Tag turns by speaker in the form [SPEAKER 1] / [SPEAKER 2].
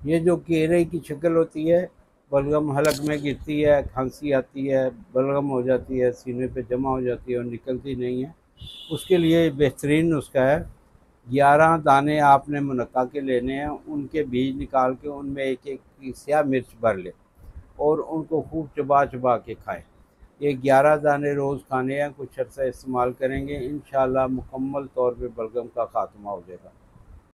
[SPEAKER 1] ये जो केरे की शक्ल होती है, बलगम हलक में गिरती है, खांसी आती है, बलगम हो जाती है, सीने पे जमा हो जाती है और निकलती नहीं है, उसके लिए बेहतरीन नुस्खा है। 11 दाने आपने मुनक्का के लेने हैं, उनके बीज निकाल के उनमें एक एक स्याह मिर्च भर ले और उनको खूब चबा चबा के खाएं। ये 11 दाने रोज़ खाने हैं, कुछ अर्सा इस्तेमाल करेंगे, इंशाल्लाह मुकम्मल तौर पे बलगम का खात्मा हो जाएगा।